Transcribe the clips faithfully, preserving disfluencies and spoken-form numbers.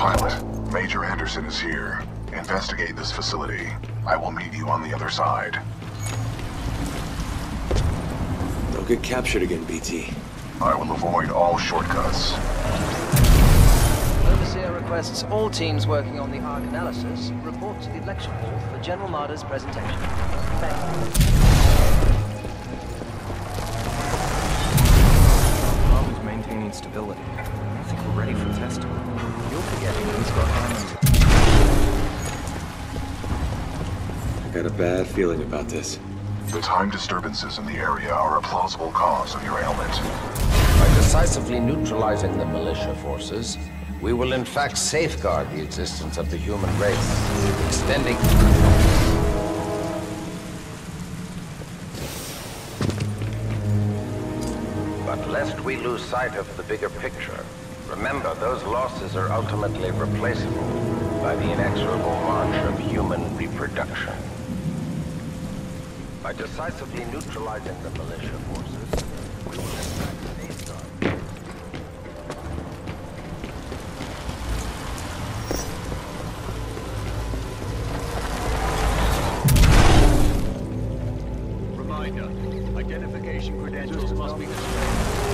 Pilot, Major Anderson is here. Investigate this facility. I will meet you on the other side. Don't get captured again, B T. I will avoid all shortcuts. Overseer requests all teams working on the Ark analysis report to the lecture hall for General Marder's presentation. Thank you. Arm is maintaining stability. I think we're ready for testing. You're forgetting he's got armor. I got a bad feeling about this. The time disturbances in the area are a plausible cause of your ailment. By decisively neutralizing the militia forces, we will in fact safeguard the existence of the human race, extending... But lest we lose sight of the bigger picture, remember those losses are ultimately replaceable by the inexorable march of human reproduction. By decisively neutralizing the militia forces, we will in fact safeguard. Reminder, identification credentials must be displayed.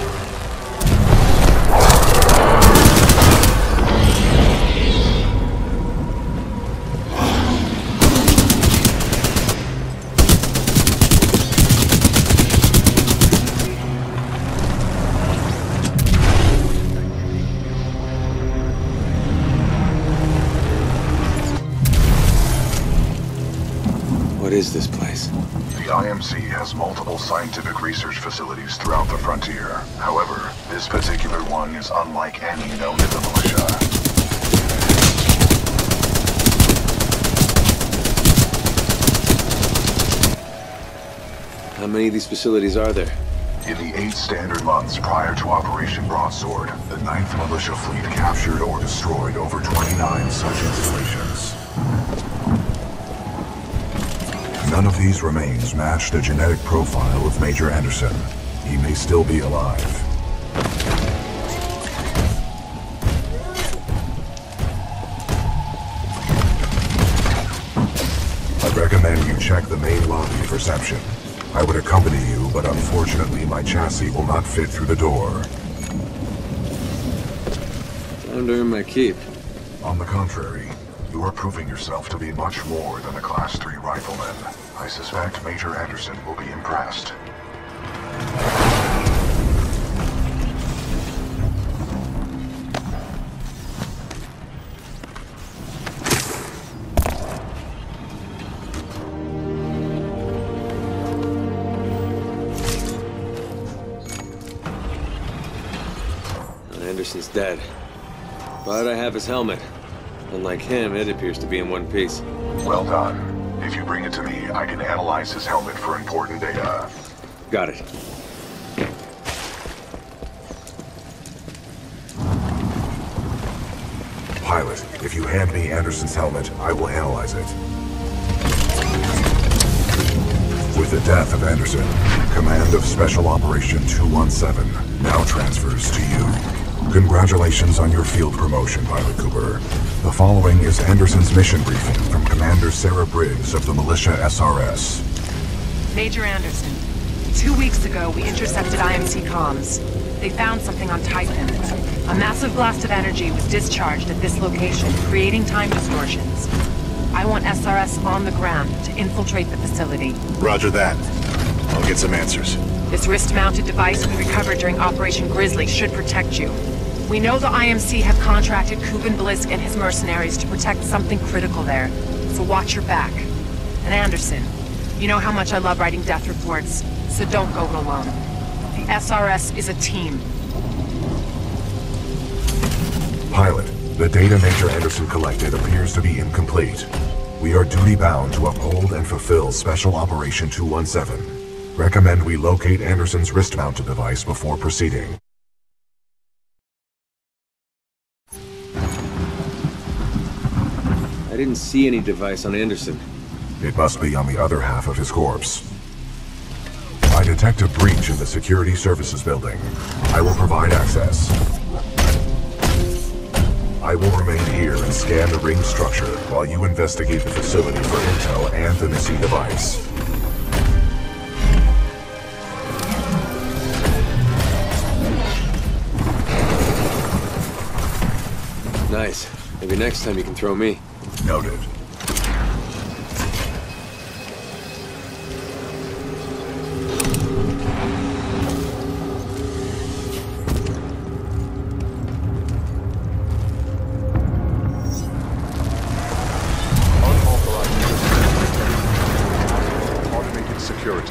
What is this place? The I M C has multiple scientific research facilities throughout the frontier. However, this particular one is unlike any known to the militia. How many of these facilities are there? In the eight standard months prior to Operation Broadsword, the ninth Militia Fleet captured or destroyed over twenty-nine such installations. None of these remains match the genetic profile of Major Anderson. He may still be alive. I'd recommend you check the main lobby for reception. I would accompany you, but unfortunately my chassis will not fit through the door. Time to earn my keep. On the contrary, you are proving yourself to be much more than a Class three rifleman. I suspect Major Anderson will be impressed. Anderson's dead. But I have his helmet. Unlike him, it appears to be in one piece. Well done. If you bring it to me, I can analyze his helmet for important data. Got it. Pilot, if you hand me Anderson's helmet, I will analyze it. With the death of Anderson, command of Special Operation two one seven now transfers to you. Congratulations on your field promotion, Pilot Cooper. The following is Anderson's mission briefing from Commander Sarah Briggs of the Militia S R S. Major Anderson, two weeks ago we intercepted I M C comms. They found something on Titan. A massive blast of energy was discharged at this location, creating time distortions. I want S R S on the ground to infiltrate the facility. Roger that. I'll get some answers. This wrist-mounted device we recovered during Operation Grizzly should protect you. We know the I M C have contracted Kuben Blisk and his mercenaries to protect something critical there, so watch your back. And Anderson, you know how much I love writing death reports, so don't go it alone. The S R S is a team. Pilot, the data Major Anderson collected appears to be incomplete. We are duty-bound to uphold and fulfill Special Operation two one seven. Recommend we locate Anderson's wrist-mounted device before proceeding. I didn't see any device on Anderson. It must be on the other half of his corpse. I detect a breach in the Security Services building. I will provide access. I will remain here and scan the ring structure while you investigate the facility for intel and the missing device. Nice. Maybe next time you can throw me. Noted. Automated security.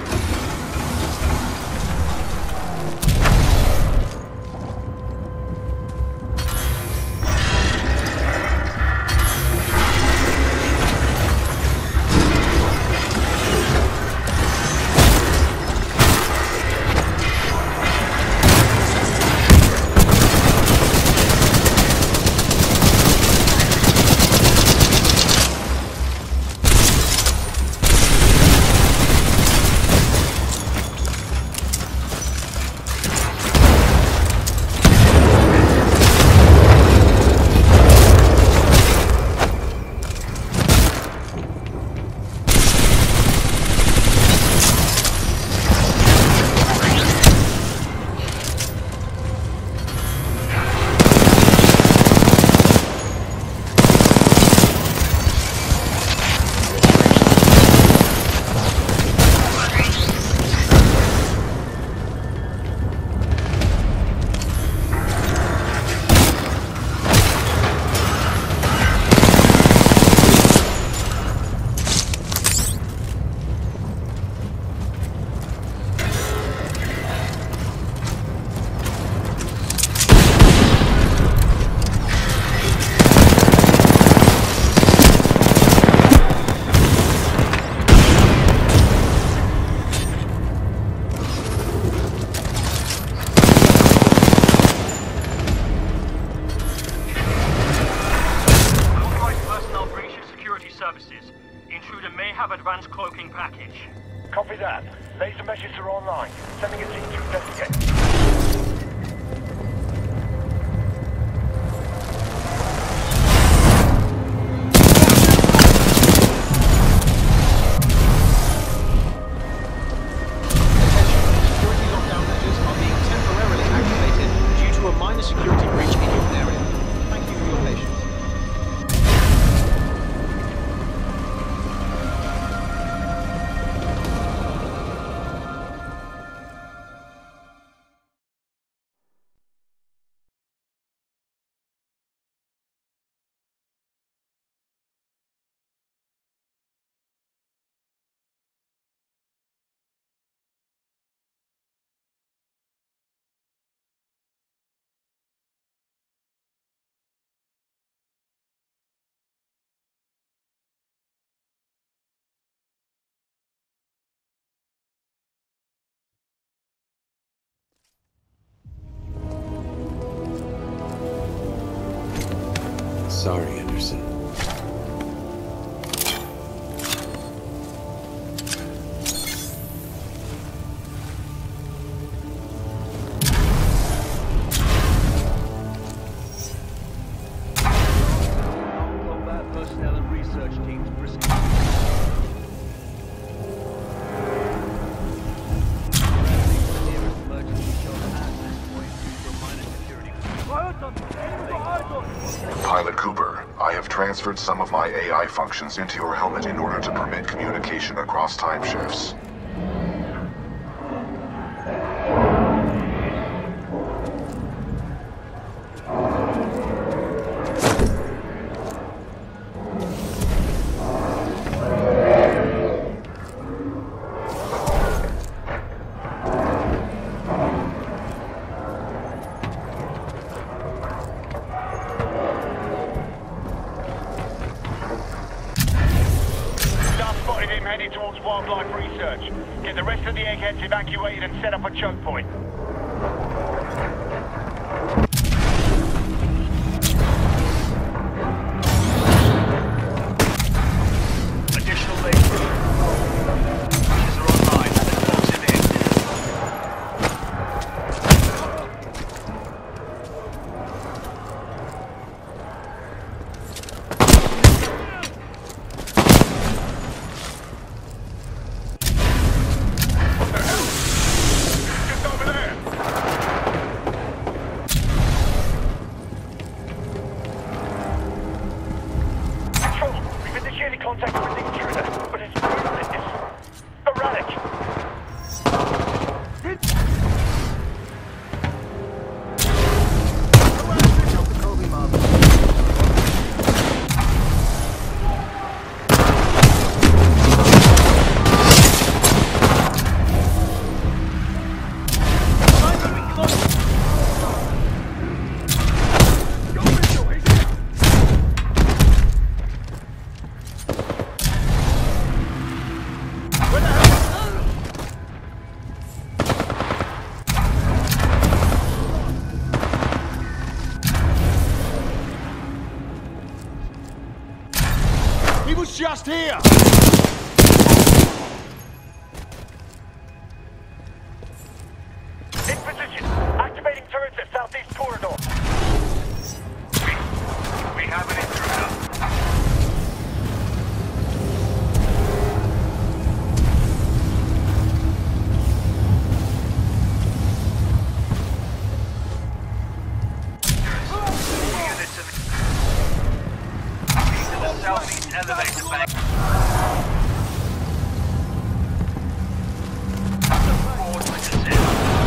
Advanced cloaking package. Copy that. Laser meshes are online. Sending a team to investigate. Sorry, Anderson. Combat personnel and research teams proceed. Nearest emergency shelter at this point due to a minor security. Pilot Cooper, I have transferred some of my A I functions into your helmet in order to permit communication across time shifts. Heading towards wildlife research. Get the rest of the eggheads evacuated and set up a choke point. Additional lasers. Lasers are online. Close it in. just here! In position. Activating turrets at southeast corridor. We, we have an intruder. Southeast elevator bank. Forward with descent.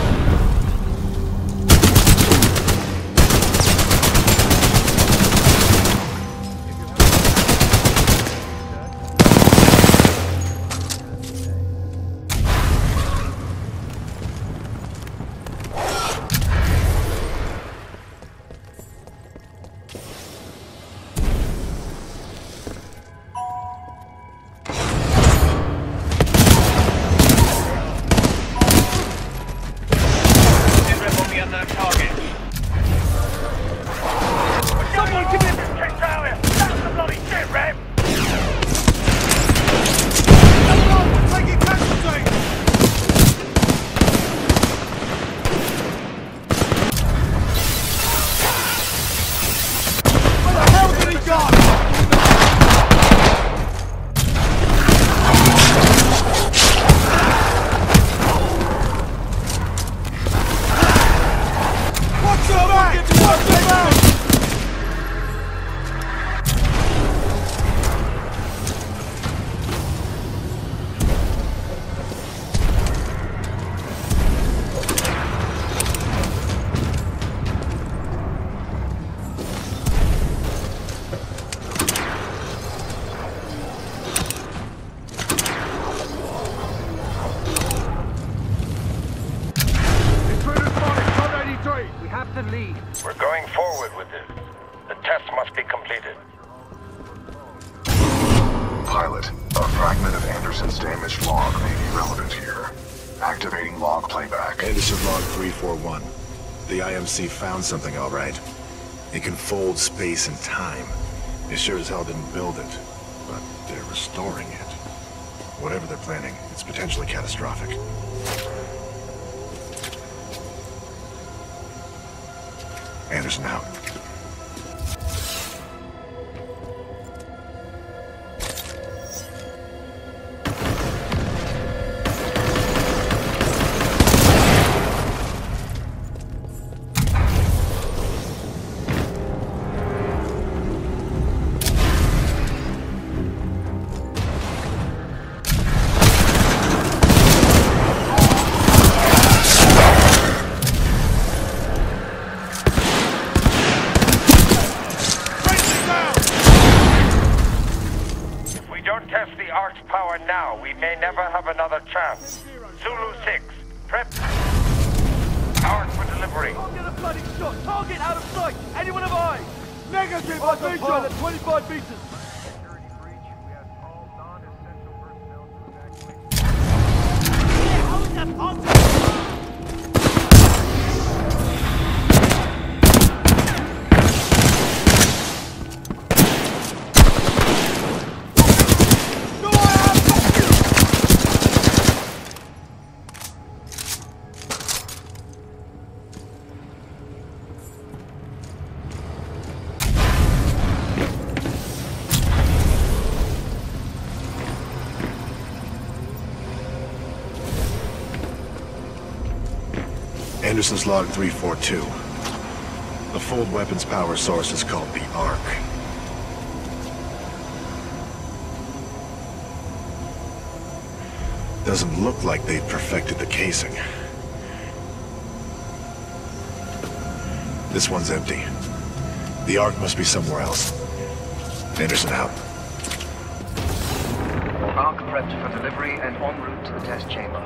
We're going forward with this. The test must be completed. Pilot, a fragment of Anderson's damaged log may be relevant here. Activating log playback. Anderson log three four one. The I M C found something all right. It can fold space and time. They sure as hell didn't build it, but they're restoring it. Whatever they're planning, it's potentially catastrophic. Anderson out. Now, we may never have another chance. Zulu six, prep. Arc for delivery. Target a bloody shot! Target out of sight! Anyone of eyes! Negative! I beat you at twenty-five meters! Security breach. We have all non-essential personnel to evacuate. Yeah, how is that possible? Anderson's log three four two. The fold weapons power source is called the Arc. Doesn't look like they've perfected the casing. This one's empty. The Arc must be somewhere else. Anderson out. Arc prepped for delivery and en route to the test chamber.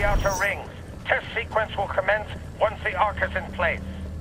outer rings. Test sequence will commence once the arc is in place.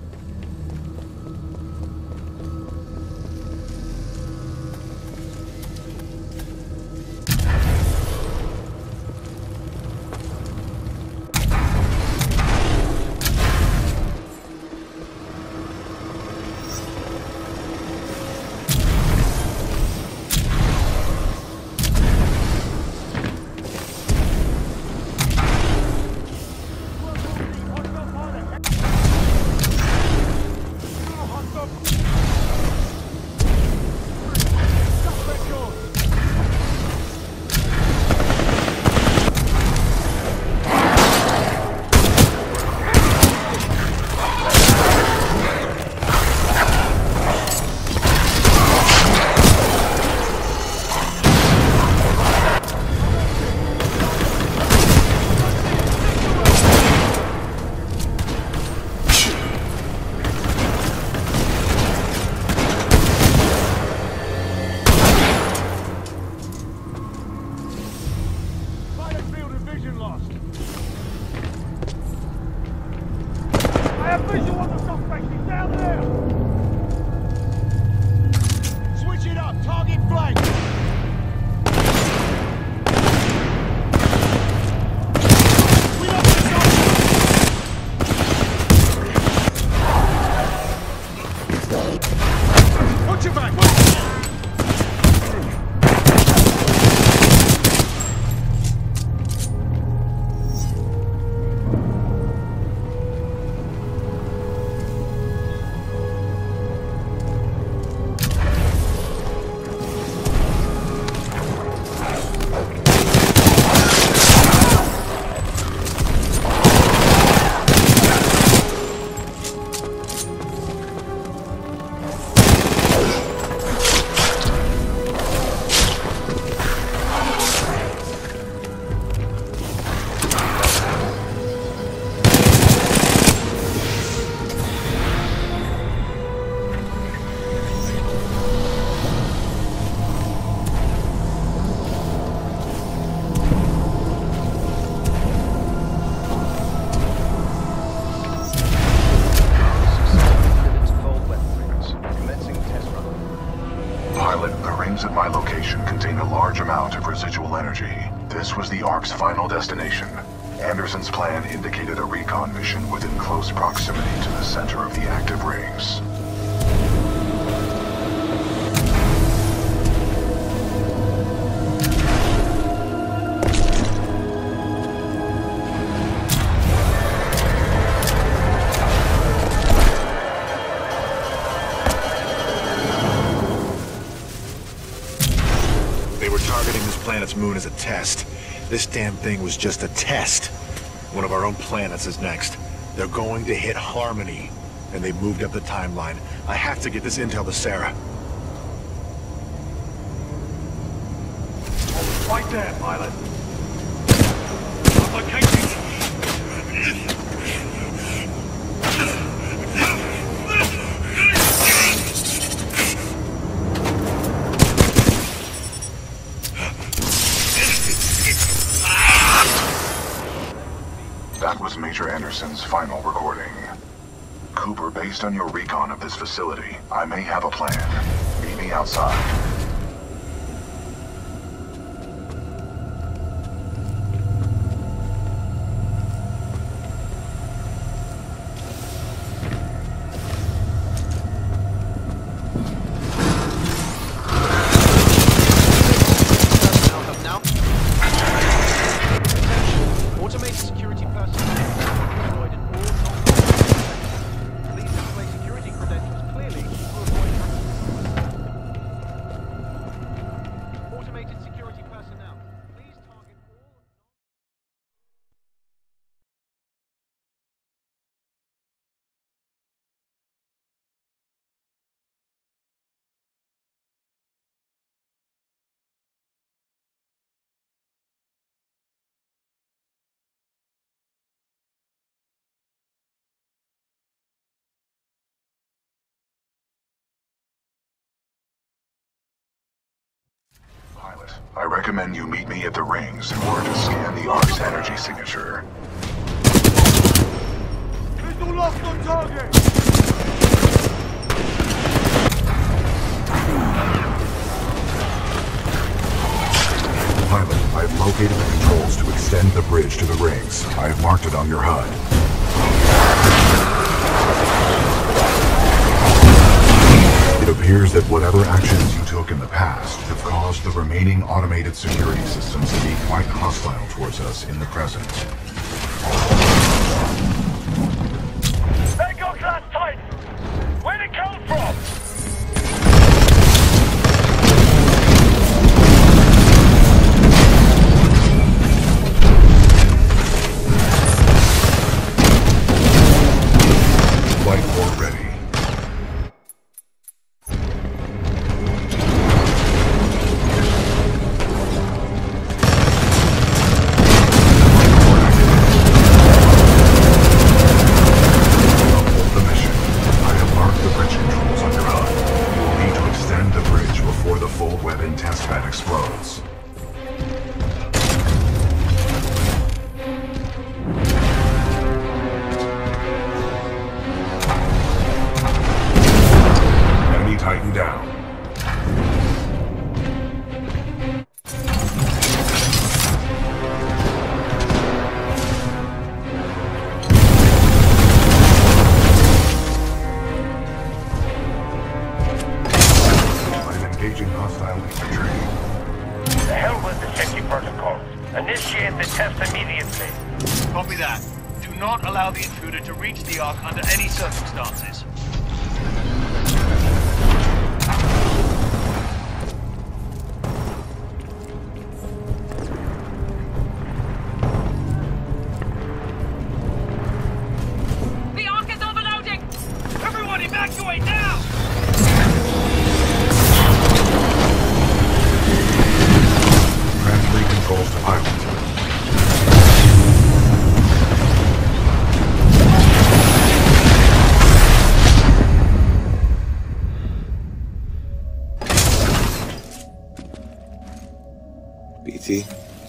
This was the Ark's final destination. Anderson's plan indicated a recon mission within close proximity to the center of the active rings. They were targeting this planet's moon as a test. This damn thing was just a test. One of our own planets is next. They're going to hit Harmony, and they've moved up the timeline. I have to get this intel to Sarah. Right there, pilot. Locating. That was Major Anderson's final recording. Cooper, based on your recon of this facility, I may have a plan. Meet me outside. I recommend you meet me at the rings in order to scan the Ark's energy signature. Missile locked on target! Pilot, I've located the controls to extend the bridge to the rings. I have marked it on your H U D. It appears that whatever actions you took in the past have caused the remaining automated security systems to be quite hostile towards us in the present. They got that tight! Where'd it come from? Flight port ready. Initiate the test immediately. Copy that. Do not allow the intruder to reach the Ark under any circumstances. The Ark is overloading! Everyone evacuate now! Transferring controls to pilot. B T?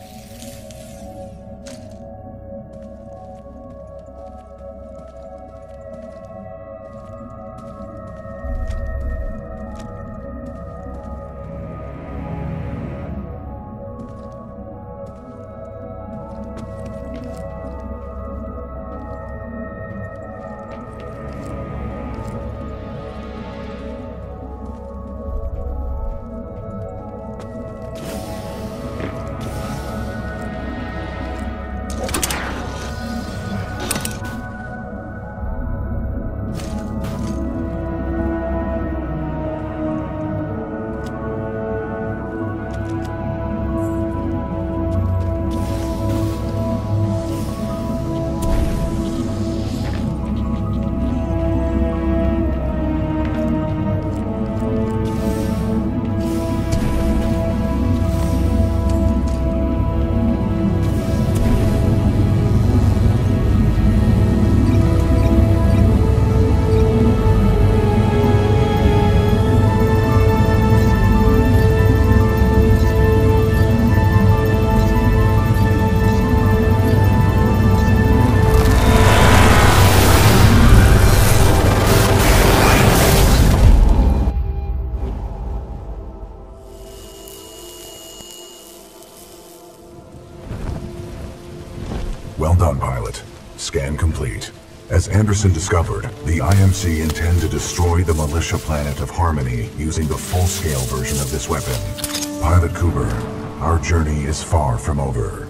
Well done, pilot. Scan complete. As Anderson discovered, the I M C intend to destroy the militia planet of Harmony using the full-scale version of this weapon. Pilot Cooper, our journey is far from over.